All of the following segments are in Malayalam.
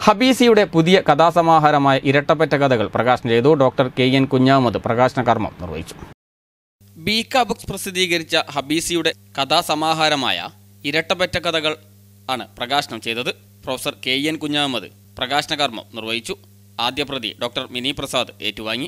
ഹബീസിയുടെ പുതിയ കഥാസമാഹാരമായ ഇരട്ടപ്പറ്റ കഥകൾ പ്രകാശനം ചെയ്തു. ഡോക്ടർ KN കുഞ്ഞാമത് പ്രകാശന കർമ്മം നിർവഹിച്ചു. ബീക്ക ബുക്സ് പ്രസിദ്ധീകരിച്ച ഹബീസിയുടെ കഥാസമാഹാരമായ ഇരട്ടപ്പറ്റ കഥകൾ ആണ് പ്രകാശനം ചെയ്തത്. പ്രൊഫസർ KN കുഞ്ഞാമത് പ്രകാശന കർമ്മം നിർവഹിച്ചു. ആദ്യ പ്രതി ഡോക്ടർ മിനി പ്രസാദ് ഏറ്റുവാങ്ങി.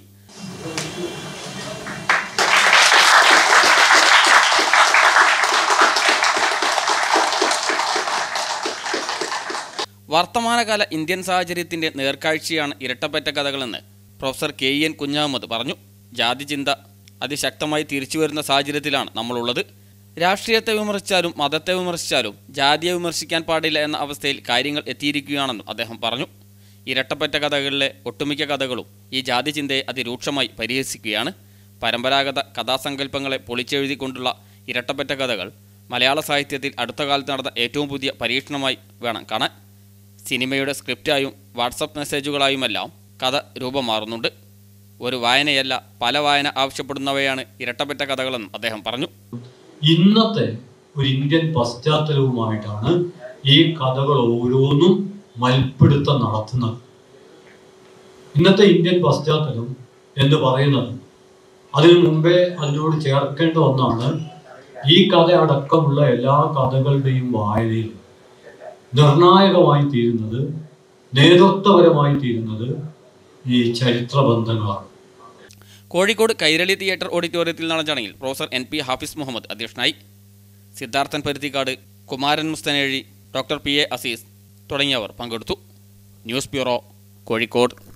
വർത്തമാനകാല ഇന്ത്യൻ സാഹചര്യത്തിൻ്റെ നേർക്കാഴ്ചയാണ് ഇരട്ടപ്പറ്റ കഥകളെന്ന് പ്രൊഫസർ KN കുഞ്ഞാമത് പറഞ്ഞു. ജാതി ചിന്ത അതിശക്തമായി തിരിച്ചുവരുന്ന സാഹചര്യത്തിലാണ് നമ്മളുള്ളത്. രാഷ്ട്രീയത്തെ വിമർശിച്ചാലും മതത്തെ വിമർശിച്ചാലും ജാതിയെ വിമർശിക്കാൻ പാടില്ല എന്ന അവസ്ഥയിൽ കാര്യങ്ങൾ എത്തിയിരിക്കുകയാണെന്നും അദ്ദേഹം പറഞ്ഞു. ഇരട്ടപ്പറ്റ കഥകളിലെ ഒട്ടുമിക്ക കഥകളും ഈ ജാതി ചിന്തയെ അതിരൂക്ഷമായി പരിഹസിക്കുകയാണ്. പരമ്പരാഗത കഥാസങ്കല്പങ്ങളെ പൊളിച്ചെഴുതിക്കൊണ്ടുള്ള ഇരട്ടപ്പറ്റ കഥകൾ മലയാള സാഹിത്യത്തിൽ അടുത്ത കാലത്ത് നടന്ന ഏറ്റവും പുതിയ പരീക്ഷണമായി വേണം കാണാൻ. സിനിമയുടെ സ്ക്രിപ്റ്റായും വാട്സപ്പ് മെസ്സേജുകളായുമെല്ലാം കഥ രൂപം മാറുന്നുണ്ട്. ഒരു വായനയല്ല, പല വായന ആവശ്യപ്പെടുന്നവയാണ് ഇരട്ടപ്പറ്റ കഥകളെന്നും അദ്ദേഹം പറഞ്ഞു. ഇന്നത്തെ ഒരു ഇന്ത്യൻ പശ്ചാത്തലവുമായിട്ടാണ് ഈ കഥകൾ ഓരോന്നും മൽപ്പിടുത്തം നടത്തുന്നത്. ഇന്നത്തെ ഇന്ത്യൻ പശ്ചാത്തലം എന്ന് പറയുന്നത് അതിനു മുമ്പേ അതിനോട് ചേർക്കേണ്ട ഒന്നാണ്. ഈ കഥ അടക്കമുള്ള എല്ലാ കഥകളുടെയും വായനയിൽ നിർണായകമായി തീരുന്നത്, നേതൃത്വപരമായി തീരുന്നത് ഈ ചരിത്രബന്ധങ്ങളാണ്. കോഴിക്കോട് കൈരളി തിയേറ്റർ ഓഡിറ്റോറിയത്തിൽ നടന്ന ചടങ്ങിൽ പ്രൊഫസർ NP ഹാഫിസ് മുഹമ്മദ് അധ്യക്ഷനായി. സിദ്ധാർത്ഥൻ പരുത്തിക്കാട്, കുമാരൻ മുസ്തനേഴി, ഡോക്ടർ PA അസീസ് തുടങ്ങിയവർ പങ്കെടുത്തു. News bureau, Kozhikode.